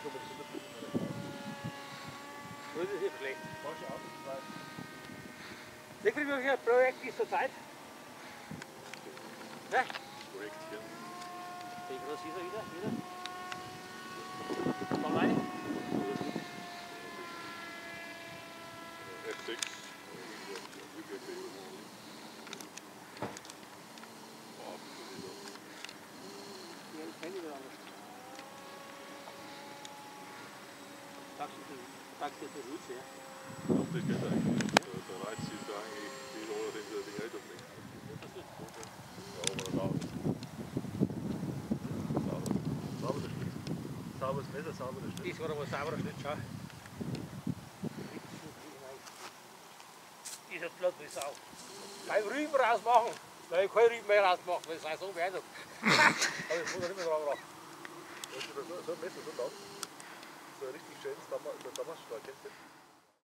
aber das ist ein bisschen mehr. So ist es nicht schlecht. Manche Arbeitsweise. Wie viel Projekt ist zur Zeit? Ne? Projekt hier. Ich groß ist er wieder? Komm rein. F6. Ja, ich kenne die anders. Sagst du jetzt das Hütze, ja? Ja, das geht eigentlich. Der Reiz ist eigentlich viel oder den die Geld auflegen. Das ist gut, ja. Ja, aber sauber. Sauber der Schnitt. Sauberes Messer, sauber der Schnitt. Das war aber ein sauberer Schnitt, schau. Das ist blöd wie Sau. Kein Rüben rausmachen. Nein, ich kann Rüben mehr rausmachen, weil es sei so beeindruckt. Aber ich muss da nicht mehr dran ran. So ein Messer, so lang. So ein richtig schönes Dammerschlag, kennst du das?